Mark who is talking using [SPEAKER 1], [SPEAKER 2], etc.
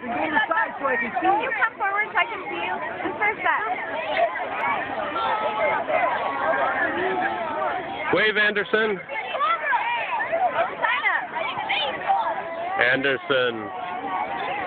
[SPEAKER 1] and go to the side so I can see
[SPEAKER 2] Can
[SPEAKER 1] you.
[SPEAKER 2] you come forward so I can see you? Who's first up?
[SPEAKER 3] Wave, Anderson.
[SPEAKER 2] Sign up.
[SPEAKER 3] Anderson.